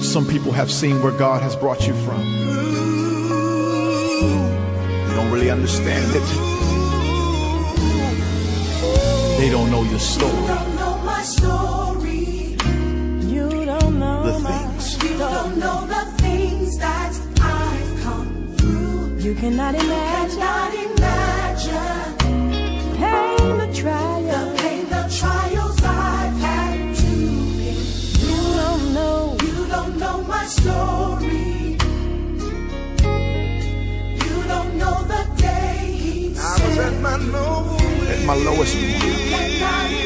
Some people have seen where God has brought you from. They don't really understand it. They don't know your story. You don't know my story. You don't know the things. You don't know the things that I've come through. You cannot imagine. Pain, the trials I've had to bear. You don't know my story. You don't know the days I was at my lowest point.